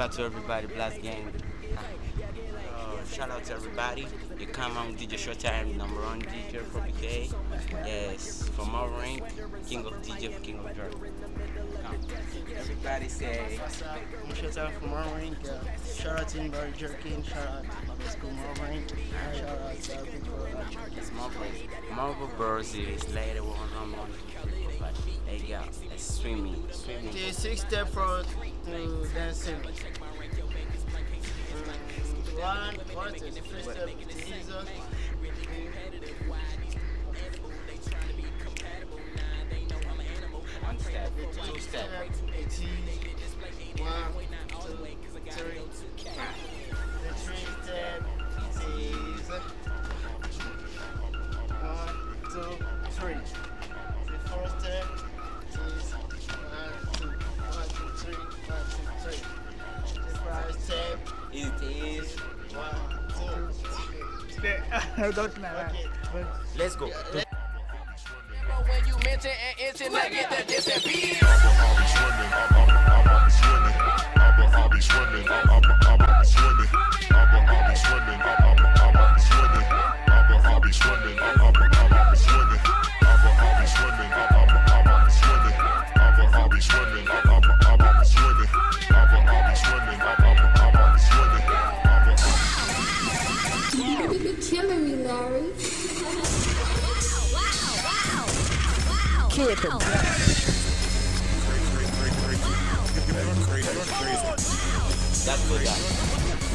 out to everybody, Blast Gang. Shout out to everybody. You come on DJ Showtime, number one DJ for BK. Yes, from our rank, King of DJ for King of Jerk. Everybody say, I'm Showtime from our rank. Shout out to anybody jerking. Shout out to my school, my rank. Shout out to people. it's Marvel Bros is later on. Hey, go. It's swimming. The 6 step forward to dancing. One is the first step to Jesus. One step, two step. 1, 2, 3. The 3 step is 1, 2, 3. The 4 step is 1, 2, 3, 1, 2, 3. The 5 step is 1, 2, 3. Let's go. When you mention an instant, I get the disappear. I'll be swimming. You're killing me, Larry. That's good, guys.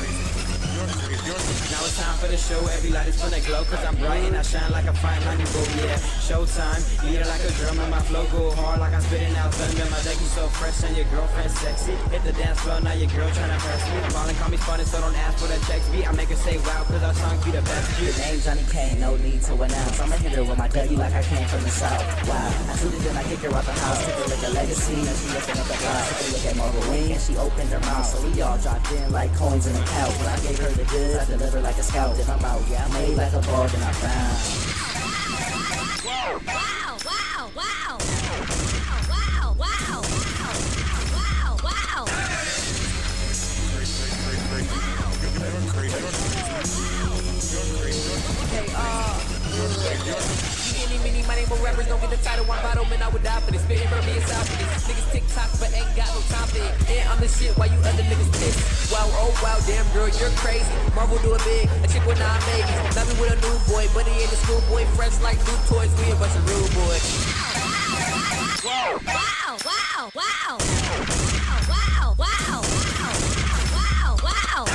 Now it's time for the show, every light is gonna glow. Cause I'm bright and I shine like a fine honey bow, yeah. Showtime, lead it like a drum and my flow go hard like I'm spitting out thunder. My deck is so fresh and your girlfriend sexy. Hit the dance floor, now your girl tryna press me. Ballin', call me spotted, so don't ask for the text beat. I make her say wow, cause our songs be the best beat. The name Johnny Kane, no need to announce. I'ma hit her with my Dougie like I came from the south. Wow, I shoot it and I kick her out the house. Take a look at Legacy and she looking up the glass. Take a look at Marvel Wing and she opened her mouth. So we all dropped in like coins in a couch. When I gave her the goods, I delivered like a scout. If I'm out, yeah, I made like a ball, then I found. Wow, wow, wow, wow. Wow, wow, wow, wow. Many money, more rappers don't get the title. One bottle, man, I would die for this. Spitting from me inside for this. Niggas TikTok, but ain't got no time for it. And I'm the shit while you other niggas pissed. Wow, oh wow, damn girl, you're crazy. Marvel do it big, a chick with 9 babies. Love me with a new boy, but he ain't a schoolboy. Fresh like new toys, we a bunch of rude boys. Wow, wow, wow, wow. Wow, wow, wow, wow.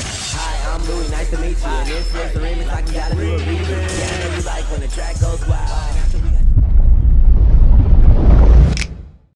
Hi, I'm Louis, nice to meet you. And this is the remix, I can gotta do a remix. Yeah, I know you like when the track goes wild.